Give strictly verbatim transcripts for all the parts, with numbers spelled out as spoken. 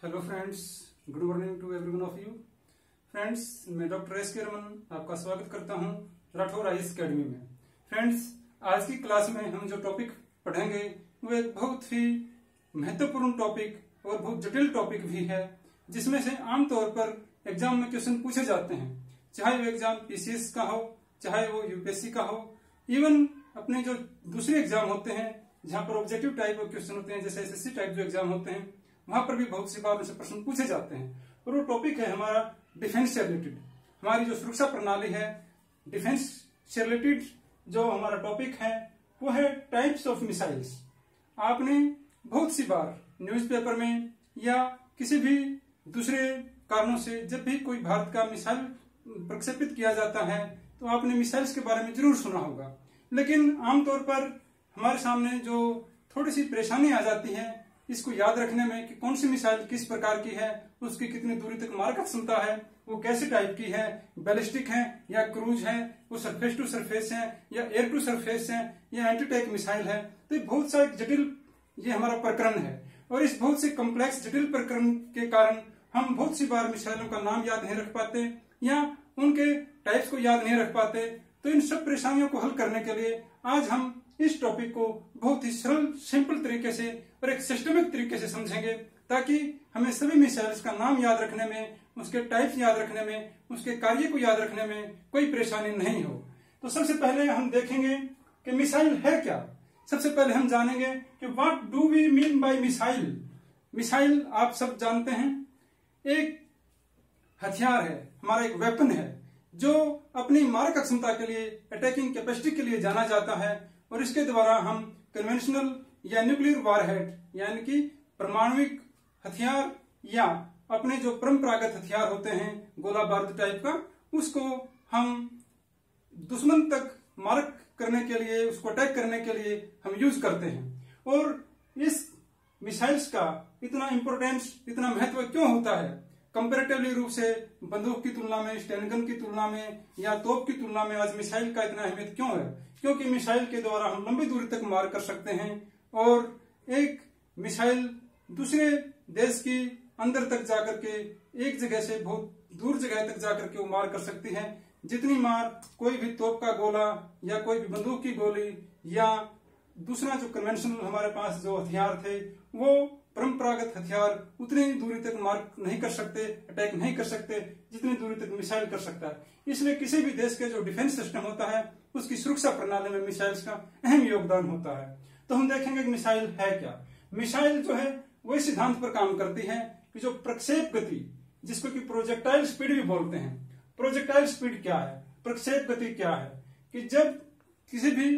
Hello friends, good morning to everyone of you. Friends, मैं doctor S K Raman आपका स्वागत करता हूं राठौर आई एस अकेडमी में। फ्रेंड्स, आज की क्लास में हम जो टॉपिक पढ़ेंगे वो एक बहुत ही महत्वपूर्ण टॉपिक और बहुत जटिल टॉपिक भी है, जिसमें से आमतौर पर एग्जाम में क्वेश्चन पूछे जाते हैं, चाहे वो एग्जाम पीसीएस का हो, चाहे वो यूपीएससी का हो, इवन अपने जो दूसरे एग्जाम होते हैं जहां पर ऑब्जेक्टिव टाइप के क्वेश्चन होते हैं, जैसे एसएससी टाइप जो एग्जाम होते हैं, वहां पर भी बहुत सी बार उनसे प्रश्न पूछे जाते हैं। और वो टॉपिक है हमारा डिफेंस से रिलेटेड, हमारी जो सुरक्षा प्रणाली है, डिफेंस से रिलेटेड जो हमारा टॉपिक है वो है टाइप्स ऑफ मिसाइल्स। आपने बहुत सी बार न्यूज़पेपर में या किसी भी दूसरे कारणों से जब भी कोई भारत का मिसाइल प्रक्षेपित किया जाता है तो आपने मिसाइल्स के बारे में जरूर सुना होगा, लेकिन आमतौर पर हमारे सामने जो थोड़ी सी परेशानी आ जाती है इसको याद रखने में कि कौन सी मिसाइल किस प्रकार की है, उसकी कितनी दूरी तक मारक क्षमता है, वो कैसे टाइप की है, बैलिस्टिक है या क्रूज है, वो सरफेस टू सरफेस है या एयर टू सरफेस है या एंटी टैंक मिसाइल है। तो ये बहुत सा जटिल ये हमारा प्रकरण है, और इस बहुत से कम्प्लेक्स जटिल प्रकरण के कारण हम बहुत सी बार मिसाइलों का नाम याद नहीं रख पाते या उनके टाइप्स को याद नहीं रख पाते। तो इन सब परेशानियों को हल करने के लिए आज हम इस टॉपिक को बहुत ही सरल सिंपल तरीके से और एक सिस्टमिक तरीके से समझेंगे, ताकि हमें सभी मिसाइल्स का नाम याद रखने में, उसके टाइप्स याद रखने में, उसके कार्य को याद रखने में कोई परेशानी नहीं हो। तो सबसे पहले हम देखेंगे कि मिसाइल है क्या। सबसे पहले हम जानेंगे कि what do we mean by missile. Missile आप सब जानते हैं एक हथियार है, हमारा एक वेपन है जो अपनी मारक क्षमता के लिए, अटैकिंग कैपेसिटी के लिए जाना जाता है, और इसके द्वारा हम कन्वेंशनल या न्यूक्लियर वारहेड यानी कि परमाणुविक हथियार या अपने जो परंपरागत हथियार होते हैं गोला बारूद टाइप का, उसको हम दुश्मन तक मारक करने के लिए, उसको अटैक करने के लिए हम यूज करते हैं। और इस मिसाइल्स का इतना इंपोर्टेंस, इतना महत्व क्यों होता है कंपैरेटिवली रूप से बंदूक की तुलना में, स्टैंडगन की तुलना में या तोप की तुलना में आज मिसाइल का इतना अहमियत क्यों है? क्योंकि मिसाइल के द्वारा हम लंबी दूरी तक मार कर सकते हैं, और एक मिसाइल दूसरे देश की अंदर तक जाकर के एक जगह से बहुत दूर जगह तक जाकर के वो मार कर सकती है, जितनी मार कोई भी तोप का गोला या कोई भी बंदूक की गोली या दूसरा जो कन्वेंशनल हमारे पास जो हथियार थे, वो परंपरागत हथियार उतनी दूरी तक मार नहीं कर सकते, अटैक नहीं कर सकते जितनी दूरी तक मिसाइल कर सकता है। इसलिए किसी भी देश के जो डिफेंस सिस्टम होता है उसकी सुरक्षा प्रणाली में मिसाइल्स का अहम योगदान होता है। तो हम देखेंगे कि मिसाइल है क्या। मिसाइल जो है वही सिद्धांत पर काम करती है कि जो प्रक्षेप गति, जिसको कि प्रोजेक्टाइल स्पीड भी बोलते हैं, प्रोजेक्टाइल स्पीड क्या है, प्रक्षेप गति क्या है, कि जब किसी भी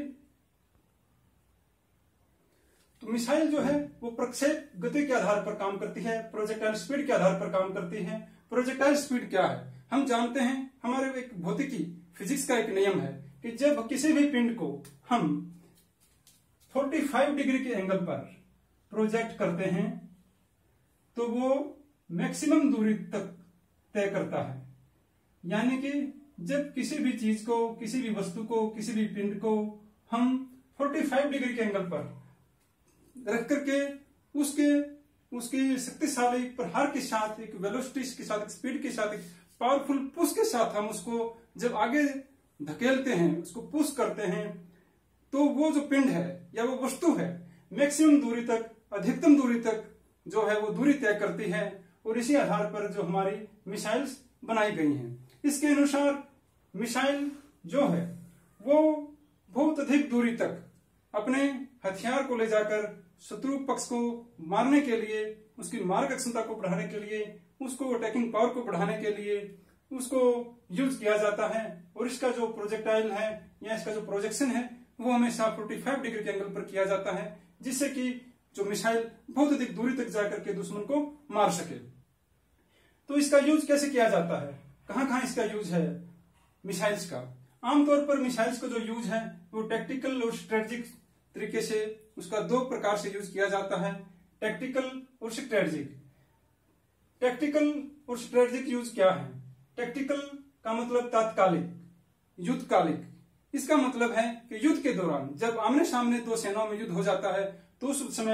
तो मिसाइल जो है वो प्रक्षेप गति के आधार पर काम करती है, प्रोजेक्टाइल स्पीड के आधार पर काम करती है। प्रोजेक्टाइल स्पीड क्या है हम जानते हैं, हमारे एक भौतिकी फिजिक्स का एक नियम है कि जब किसी भी पिंड को हम पैंतालीस डिग्री के एंगल पर प्रोजेक्ट करते हैं तो वो मैक्सिमम दूरी तक तय करता है। यानी कि जब किसी भी चीज को, किसी भी वस्तु को, किसी भी पिंड को हम पैंतालीस डिग्री के एंगल पर रख करके उसके उसकी शक्तिशाली प्रहार के साथ, एक वेलोसिटी के साथ, एक स्पीड के साथ, एक पावरफुल पुश के साथ हम उसको जब आगे धकेलते हैं, उसको पुश करते हैं, तो वो जो पिंड है या वो वस्तु है मैक्सिमम दूरी तक, अधिकतम दूरी तक जो है वो दूरी तय करती है। और इसी आधार पर जो हमारी मिसाइल्स बनाई गई हैं, इसके अनुसार मिसाइल जो है वो बहुत अधिक दूरी तक अपने हथियार को ले जाकर शत्रु पक्ष को मारने के लिए, उसकी मारक क्षमता को बढ़ाने के लिए, उसको अटैकिंग पावर को बढ़ाने के लिए उसको यूज किया जाता है। और इसका जो प्रोजेक्टाइल है या इसका जो प्रोजेक्शन है वो हमेशा पैंतालीस डिग्री के एंगल पर किया जाता है, जिससे कि जो मिसाइल बहुत अधिक दूरी तक जाकर के दुश्मन को मार सके। तो इसका यूज कैसे किया जाता है, कहां कहां इसका यूज है मिसाइल्स का? आमतौर पर मिसाइल्स का जो यूज है वो टैक्टिकल और स्ट्रेटेजिक तरीके से उसका दो प्रकार से यूज किया जाता है, टैक्टिकल और स्ट्रेटेजिक। टैक्टिकल और स्ट्रेटेजिक यूज क्या है? टैक्टिकल का मतलब तात्कालिक, युद्धकालिक। इसका मतलब है कि युद्ध के दौरान जब आमने सामने दो सेनाओं में युद्ध हो जाता है तो उस समय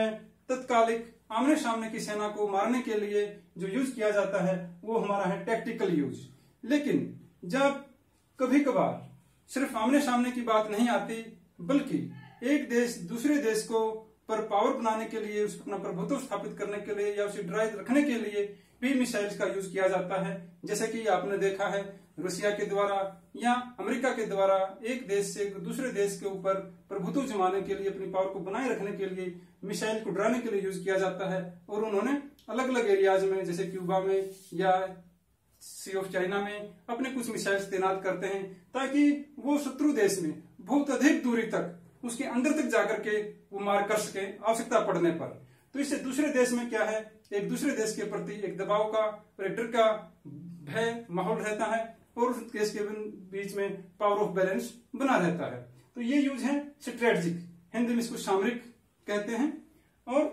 तत्कालिक आमने सामने की सेना को मारने के लिए जो यूज किया जाता है वो हमारा है टैक्टिकल यूज। लेकिन जब कभी कभार सिर्फ आमने सामने की बात नहीं आती, बल्कि एक देश दूसरे देश को पर पावर बनाने के लिए, उसको अपना प्रभुत्व स्थापित करने के लिए या उसे डराए रखने के लिए भी मिसाइल्स का यूज किया जाता है। जैसे कि आपने देखा है रूसिया के द्वारा या अमेरिका के द्वारा एक देश से दूसरे देश के ऊपर प्रभुत्व जमाने के लिए, अपनी पावर को बनाए रखने के लिए मिसाइल को डराने के लिए यूज किया जाता है। और उन्होंने अलग अलग एरियाज में जैसे क्यूबा में या सी ऑफ चाइना में अपने कुछ मिसाइल्स तैनात करते हैं, ताकि वो शत्रु देश में बहुत अधिक दूरी तक, उसके अंदर तक जाकर के वो मार कर सके आवश्यकता पड़ने पर। तो इससे दूसरे देश में क्या है, एक दूसरे देश के प्रति एक दबाव का और एक डर का भय माहौल रहता है और उस देश के बीच में पावर ऑफ बैलेंस बना रहता है। तो ये यूज है स्ट्रेटजिक, हिंदी में इसको सामरिक कहते हैं। और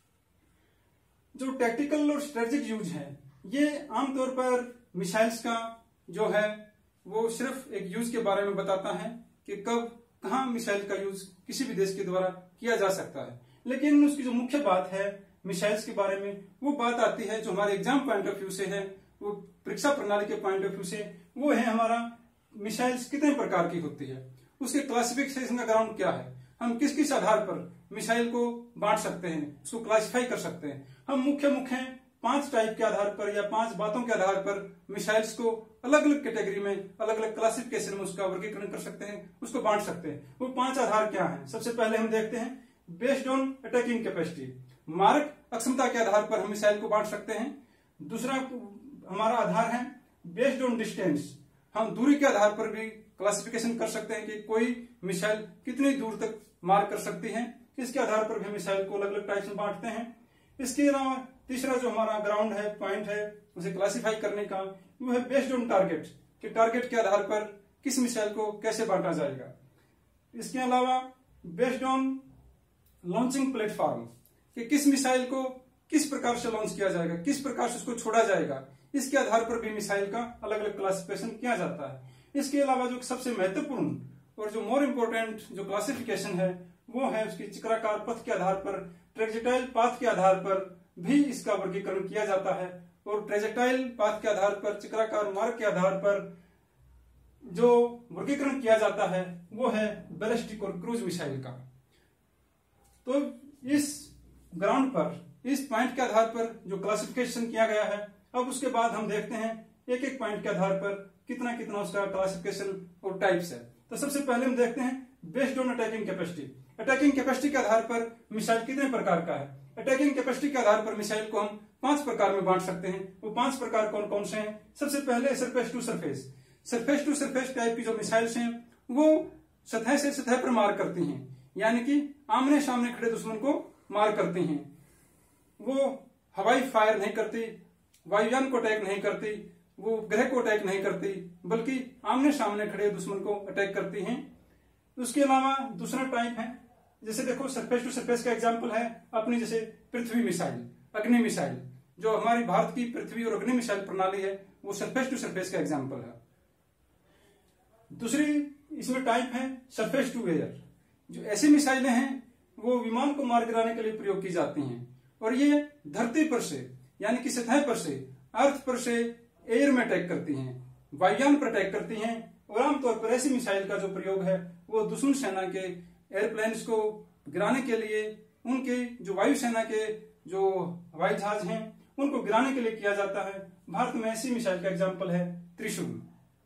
जो टैक्टिकल और स्ट्रेटजिक यूज है, ये आमतौर पर मिसाइल्स का जो है वो सिर्फ एक यूज के बारे में बताता है कि कब कहां मिसाइल का यूज किसी भी देश के द्वारा किया जा सकता है। लेकिन उसकी जो मुख्य बात है मिसाइल्स के बारे में, वो बात आती है जो हमारे एग्जाम पॉइंट ऑफ व्यू से है, वो परीक्षा प्रणाली के पॉइंट ऑफ व्यू से, वो है हमारा मिसाइल्स कितने प्रकार की होती है, उसके क्लासिफिकेशन का ग्राउंड क्या है, हम किस किस आधार पर मिसाइल को बांट सकते हैं, उसको क्लासिफाई कर सकते हैं। हम मुख्य मुख्य पांच टाइप के आधार पर या पांच बातों के आधार पर मिसाइल्स को अलग अलग कैटेगरी में, अलग अलग क्लासिफिकेशन में उसका वर्गीकरण कर सकते हैं, उसको बांट सकते हैं। वो पांच आधार क्या हैं? सबसे पहले हम देखते हैं बेस्ड ऑन अटैकिंग कैपेसिटी, मारक अक्षमता के आधार पर हम मिसाइल को बांट सकते हैं। दूसरा हमारा आधार है बेस्ड ऑन डिस्टेंस, हम दूरी के आधार पर भी क्लासिफिकेशन कर सकते हैं कि कोई मिसाइल कितनी दूर तक मार कर सकती है, इसके आधार पर भी मिसाइल को अलग अलग टाइप में बांटते हैं। इसके अलावा तीसरा जो हमारा ग्राउंड है, पॉइंट है उसे क्लासिफाई करने का, वो है बेस्ड ऑन टारगेट, कि टारगेट के आधार पर किस मिसाइल को कैसे बांटा जाएगा। इसके अलावा बेस्ड ऑन लॉन्चिंग प्लेटफॉर्म, कि किस मिसाइल को किस प्रकार से लॉन्च किया जाएगा, किस प्रकार से उसको छोड़ा जाएगा, इसके आधार पर भी मिसाइल का अलग अलग क्लासिफिकेशन किया जाता है। इसके अलावा जो सबसे महत्वपूर्ण और जो मोर इम्पोर्टेंट जो क्लासिफिकेशन है, वो है उसकी चक्राकार पथ के आधार पर, ट्रेजेक्टाइल पाथ के आधार पर भी इसका वर्गीकरण किया जाता है। और ट्रेजेक्टाइल पाथ के आधार पर, चक्राकार मार्ग के आधार पर जो वर्गीकरण किया जाता है वो है बैलिस्टिक और क्रूज मिसाइल का। तो इस ग्राउंड पर, इस पॉइंट के आधार पर जो क्लासिफिकेशन किया गया है, अब उसके बाद हम देखते हैं एक एक पॉइंट के आधार पर कितना कितना उसका क्लासिफिकेशन और टाइप्स है। तो सबसे पहले हम देखते हैं based on attacking capacity. Attacking capacity के आधार पर मिसाइल कितने प्रकार का है? अटैकिंग कैपेसिटी के आधार पर मिसाइल को हम पांच प्रकार में बांट सकते हैं। वो पांच प्रकार कौन कौन से हैं? सबसे पहले surface to surface, surface to surface type की जो मिसाइल्स हैं वो सतह से सतह पर मार करती हैं, यानी कि आमने सामने खड़े दुश्मन को मार करती हैं। वो हवाई फायर नहीं करती, वायुयान को अटैक नहीं करती, वो ग्रह को अटैक नहीं करती, बल्कि आमने सामने खड़े दुश्मन को अटैक करती हैं। उसके अलावा दूसरा टाइप है, जैसे देखो सरफेस टू सरफेस का एग्जांपल है अपनी जैसे पृथ्वी मिसाइल, अग्नि मिसाइल, जो हमारी भारत की पृथ्वी और अग्नि मिसाइल प्रणाली है वो सरफेस टू सरफेस का एग्जांपल है। दूसरी इसमें टाइप है सरफेस टू एयर, जो ऐसी मिसाइलें हैं वो विमान को मार गिराने के लिए प्रयोग की जाती हैं, और ये धरती पर से यानी कि सतह पर से, अर्थ पर से एयर में अटैक करती हैं, वायुयान पर अटैक करती हैं। और आमतौर पर ऐसी मिसाइल का जो प्रयोग है वो दुश्मन सेना के एयरप्लेन्स को गिराने के लिए, उनके जो वायुसेना के जो हवाई जहाज हैं उनको गिराने के लिए किया जाता है। भारत में ऐसी मिसाइल का एग्जाम्पल है त्रिशूल।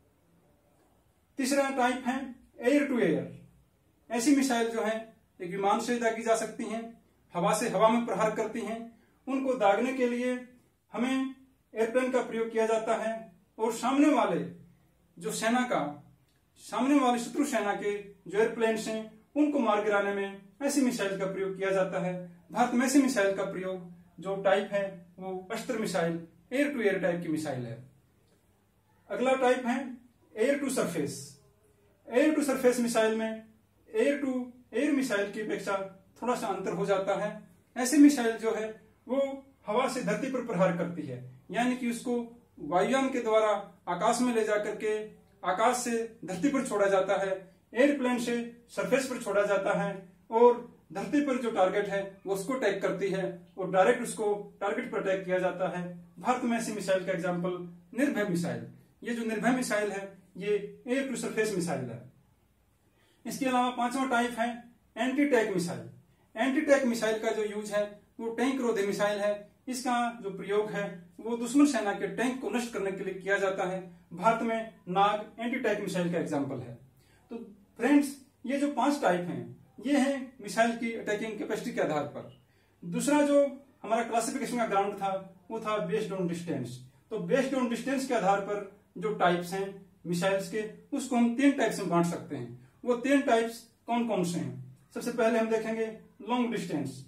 तीसरा टाइप है एयर टू एयर, ऐसी मिसाइल जो है एक विमान से दागी जा सकती हैं, हवा से हवा में प्रहार करती हैं। उनको दागने के लिए हमें एयरप्लेन का प्रयोग किया जाता है, और सामने वाले जो सेना का, सामने वाले शत्रु सेना के जो एयरप्लेन्स हैं उनको मार गिराने में ऐसी मिसाइल का प्रयोग किया जाता है। भारत में ऐसी मिसाइल का प्रयोग जो टाइप है वो Astra missile, air to air type की मिसाइल है। अगला टाइप है air to surface. Air to surface missile में एयर टू एयर मिसाइल की अपेक्षा थोड़ा सा अंतर हो जाता है। ऐसी मिसाइल जो है वो हवा से धरती पर प्रहार करती है, यानी कि उसको वायुयान के द्वारा आकाश में ले जाकर के आकाश से धरती पर छोड़ा जाता है, एयरप्लेन से सरफेस पर छोड़ा जाता है, और धरती पर जो टारगेट है वो उसको अटैक करती है और डायरेक्ट उसको टारगेट पर अटैक किया जाता है। भारत में ऐसी मिसाइल का एग्जाम्पल निर्भय मिसाइल। ये जो निर्भय मिसाइल है ये एयर टू सरफेस मिसाइल है। इसके अलावा पांचवा टाइप है anti tank missile. Anti tank missile का जो यूज है वो टैंक रोधी मिसाइल है। इसका जो प्रयोग है वो दुश्मन सेना के टैंक को नष्ट करने के लिए किया जाता है। भारत में नाग एंटी टैंक मिसाइल का एग्जाम्पल है। तो फ्रेंड्स, ये जो पांच टाइप हैं ये है मिसाइल की अटैकिंग कैपेसिटी के आधार पर। दूसरा जो हमारा क्लासिफिकेशन का ग्राउंड था वो था बेस्ड ऑन डिस्टेंस। तो बेस्ड ऑन डिस्टेंस के आधार पर जो टाइप्स हैं मिसाइल्स के उसको हम तीन टाइप्स में बांट सकते हैं। वो तीन टाइप्स कौन कौन से हैं? सबसे पहले हम देखेंगे long distance,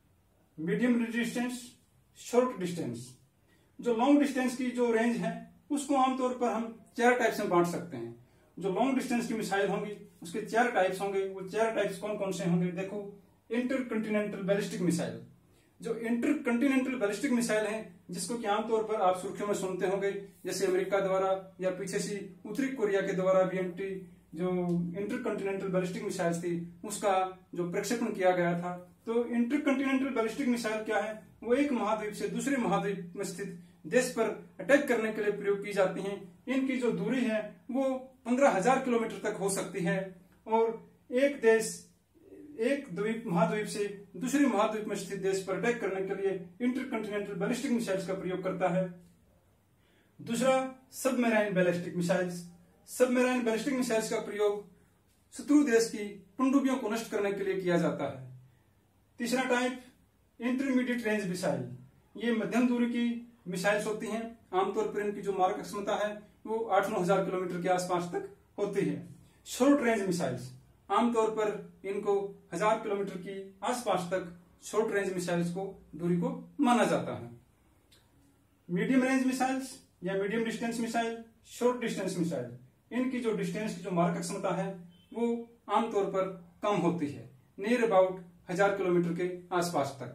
medium distance, short distance. जो लॉन्ग डिस्टेंस की जो रेंज है उसको आमतौर पर हम चार टाइप्स में बांट सकते हैं। जो लॉन्ग डिस्टेंस की मिसाइल होंगी उसके चार टाइप्स होंगे। वो चार टाइप्स कौन कौन से होंगे? देखो, इंटरकंटिनेंटल बैलिस्टिक मिसाइल। जो इंटरकंटिनेंटल बैलिस्टिक मिसाइल है जिसको कि आमतौर पर आप सुर्खियों में सुनते होंगे, जैसे अमेरिका द्वारा या पीछे से उत्तरी कोरिया के द्वारा बीएमटी जो इंटरकंटिनेंटल बैलिस्टिक मिसाइल थी उसका जो प्रक्षेपण किया गया था। तो इंटरकंटिनेंटल बैलिस्टिक मिसाइल क्या है? वो एक महाद्वीप से दूसरे महाद्वीप में स्थित देश पर अटैक करने के लिए प्रयोग की जाती हैं। इनकी जो दूरी है वो पंद्रह हजार किलोमीटर तक हो सकती है और एक देश एक द्वीप महाद्वीप से दूसरे महाद्वीप में स्थित देश पर अटैक करने के लिए इंटरकंटिनेंटल बैलिस्टिक मिसाइल्स का प्रयोग करता है। दूसरा, submarine ballistic missiles. Submarine ballistic missiles का प्रयोग शत्रु देश की पनडुब्बियों को नष्ट करने के लिए किया जाता है। तीसरा टाइप इंटरमीडिएट रेंज मिसाइल। ये मध्यम दूरी की मिसाइल्स होती हैं। आमतौर पर इनकी जो मारक क्षमता है वो आठ नौ हजार किलोमीटर के आसपास तक होती है। शॉर्ट रेंज मिसाइल्स, आमतौर पर इनको हजार किलोमीटर की आसपास तक शॉर्ट रेंज मिसाइल्स को दूरी को माना जाता है। मीडियम रेंज मिसाइल्स या medium distance missile, short distance missile, इनकी जो डिस्टेंस की जो मारक क्षमता है वो आमतौर पर कम होती है, नियर अबाउट हजार किलोमीटर के आसपास तक।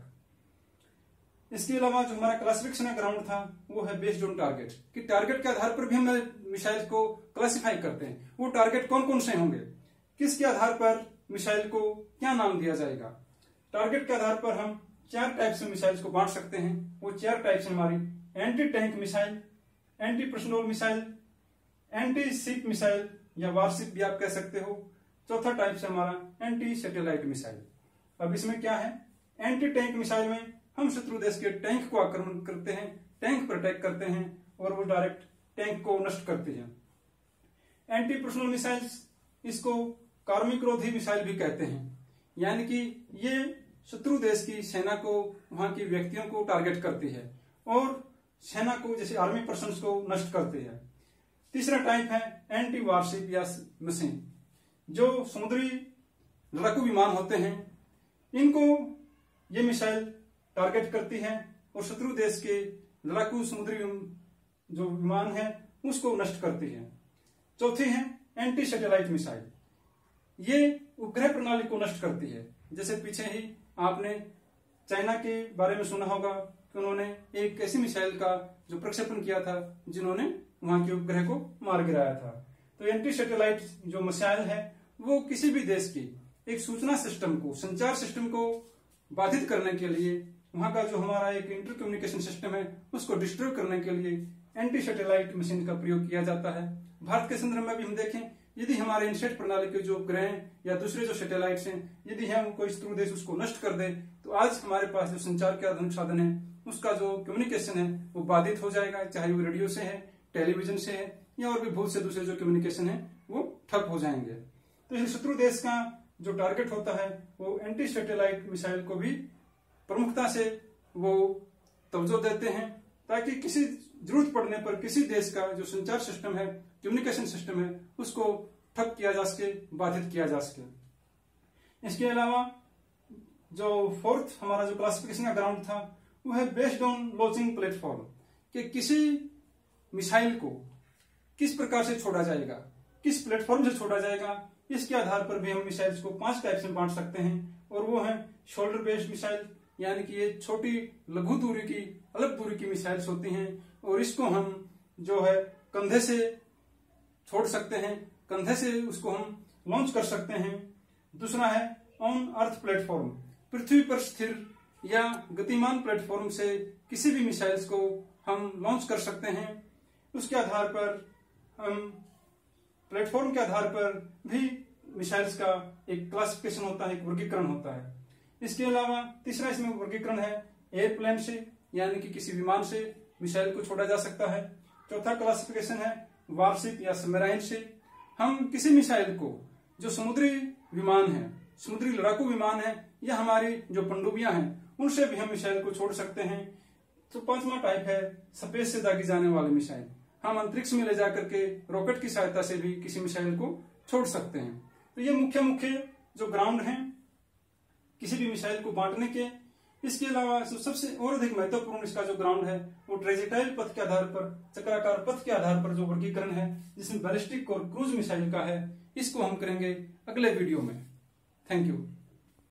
इसके अलावा जो हमारा क्लासिफिकेशन ग्राउंड था वो है बेस्ड ऑन टारगेट, कि टारगेट के आधार पर भी हम मिसाइल को क्लासिफाई करते हैं। वो टारगेट कौन कौन से होंगे, किसके आधार पर मिसाइल को क्या नाम दिया जाएगा। टारगेट के आधार पर हम चार टाइप से मिसाइल्स को बांट सकते हैं। वो चार टाइप्स हमारी anti tank missile, anti personnel missile, anti ship missile या वारशिप भी आप कह सकते हो। चौथा टाइप से हमारा एंटी सैटेलाइट मिसाइल। अब इसमें क्या है, एंटी टैंक मिसाइल में हम शत्रु देश के टैंक को आक्रमण करते हैं, टैंक पर अटैक करते हैं और वो डायरेक्ट टैंक को नष्ट करते हैं। एंटी पर्सनल मिसाइल्स, इसको कार्मिक रोधी मिसाइल भी कहते हैं, यानी कि ये शत्रु देश की सेना को, वहां की व्यक्तियों को टारगेट करती है और सेना को, जैसे आर्मी पर्सन को नष्ट करती है। तीसरा टाइप है एंटी वारशिप या मशीन। जो समुद्री लड़ाकू विमान होते हैं इनको ये मिसाइल टारगेट करती है और शत्रु देश के लड़ाकू समुद्री जो विमान है उसको नष्ट करती है। चौथी है एंटी सैटेलाइट मिसाइल। ये उपग्रह प्रणाली को नष्ट करती है। जैसे पीछे ही आपने चाइना के बारे में सुना होगा कि उन्होंने एक ऐसी मिसाइल का जो प्रक्षेपण किया था जिन्होंने वहां के उपग्रह को मार गिराया था। तो एंटी सैटेलाइट जो मिसाइल है वो किसी भी देश की एक सूचना सिस्टम को, संचार सिस्टम को बाधित करने के लिए, वहां का जो हमारा एक इंटर कम्युनिकेशन सिस्टम है उसको डिस्ट्रॉय करने के लिए एंटी सैटेलाइट मशीन का प्रयोग किया जाता है। भारत के संदर्भ में भी हम देखें, यदि हमारे इनसेट प्रणाली के जो उपग्रह या दूसरे जो सैटेलाइट्स हैं, यदि हम कोई शत्रु देश उसको नष्ट कर दे तो आज हमारे पास जो संचार के आधुनिक साधन है उसका जो कम्युनिकेशन है वो बाधित हो जाएगा, चाहे वो रेडियो से है, टेलीविजन से है या और भी बहुत से दूसरे जो कम्युनिकेशन है वो ठप हो जाएंगे। तो इस शत्रु देश का जो टारगेट होता है वो एंटी सैटेलाइट मिसाइल को भी प्रमुखता से वो तवज्जो देते हैं, ताकि किसी जरूरत पड़ने पर किसी देश का जो संचार सिस्टम है, कम्युनिकेशन सिस्टम है, उसको ठप किया जा सके, बाधित किया जा सके। इसके अलावा जो फोर्थ हमारा जो क्लासिफिकेशन का ग्राउंड था वो है बेस्ड ऑन लॉन्चिंग प्लेटफॉर्म, कि किसी मिसाइल को किस प्रकार से छोड़ा जाएगा, किस प्लेटफॉर्म से छोड़ा जाएगा, इसके आधार पर भी हम मिसाइल्स को पांच टाइप में बांट सकते हैं। और वो है शोल्डर बेस्ड मिसाइल, यानी कि ये छोटी लघु दूरी की, अलग दूरी की मिसाइल्स होती हैं और इसको हम जो है कंधे से छोड़ सकते हैं, कंधे से उसको हम लॉन्च कर सकते हैं। दूसरा है ऑन अर्थ प्लेटफॉर्म, पृथ्वी पर स्थिर या गतिमान प्लेटफॉर्म से किसी भी मिसाइल्स को हम लॉन्च कर सकते हैं। उसके आधार पर हम प्लेटफॉर्म के आधार पर भी मिसाइल्स का एक क्लासिफिकेशन होता है, एक वर्गीकरण होता है। इसके अलावा तीसरा इसमें वर्गीकरण है एयरप्लेन से, यानी कि किसी विमान से मिसाइल को छोड़ा जा सकता है। चौथा क्लासिफिकेशन है वारशिप या सबमरीन से। हम किसी मिसाइल को, जो समुद्री विमान है, समुद्री लड़ाकू विमान है, या हमारी जो पनडुब्बियां हैं, उनसे भी हम मिसाइल को छोड़ सकते हैं। तो पांचवा टाइप है स्पेस से दागी जाने वाली मिसाइल। हम अंतरिक्ष में ले जाकर के रॉकेट की सहायता से भी किसी मिसाइल को छोड़ सकते हैं। तो ये मुख्य मुख्य जो ग्राउंड हैं किसी भी मिसाइल को बांटने के। इसके अलावा सबसे और अधिक महत्वपूर्ण इसका जो ग्राउंड है वो ट्रेजेटाइल पथ के आधार पर, चक्राकार पथ के आधार पर जो वर्गीकरण है, जिसमें बैलिस्टिक और क्रूज मिसाइल का है, इसको हम करेंगे अगले वीडियो में। Thank you.